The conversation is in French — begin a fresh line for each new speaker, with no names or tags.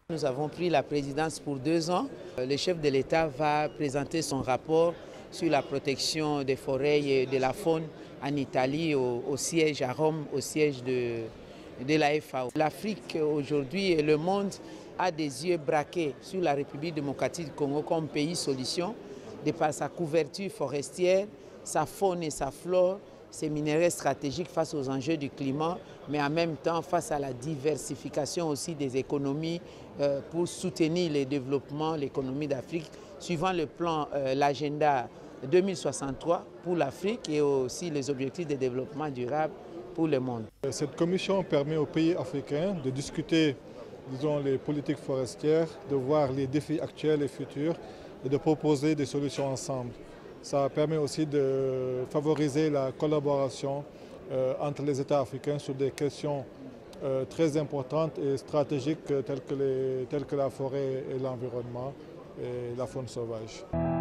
Nous avons pris la présidence pour 2 ans. Le chef de l'État va présenter son rapport sur la protection des forêts et de la faune en Italie, au siège à Rome, au siège de la FAO. L'Afrique aujourd'hui et le monde a des yeux braqués sur la République démocratique du Congo comme pays solution, de par sa couverture forestière, sa faune et sa flore, ses minéraux stratégiques face aux enjeux du climat, mais en même temps face à la diversification aussi des économies pour soutenir le développement, l'économie d'Afrique, suivant le plan, l'agenda 2063 pour l'Afrique et aussi les objectifs de développement durable pour le monde.
Cette commission permet aux pays africains de discuter, disons, les politiques forestières, de voir les défis actuels et futurs et de proposer des solutions ensemble. Ça permet aussi de favoriser la collaboration entre les États africains sur des questions très importantes et stratégiques telles que la forêt et l'environnement et la faune sauvage.